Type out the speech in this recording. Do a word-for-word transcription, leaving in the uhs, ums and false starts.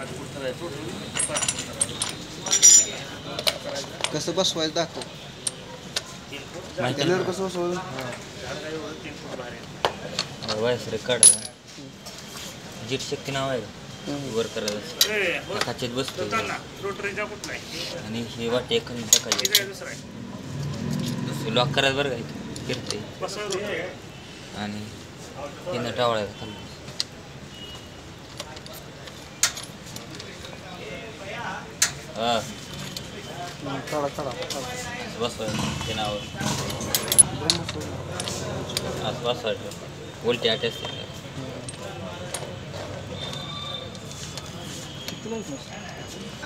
कसं बसवायचं दाखव. त्याच्यावर कसं बसवायचं. वायस रेकॉर्ड जीट शक्ती नाव आहे वर करायचं खाचेत बसतो आणि हे वाटे एखादी टाकायची लॉक करायचं बरं काय फिरते आणि तिनं टावळायचं खाली. हा काढा काढा बसवायचं ते नावर असं बसवायचं उलटी आटे असते. किती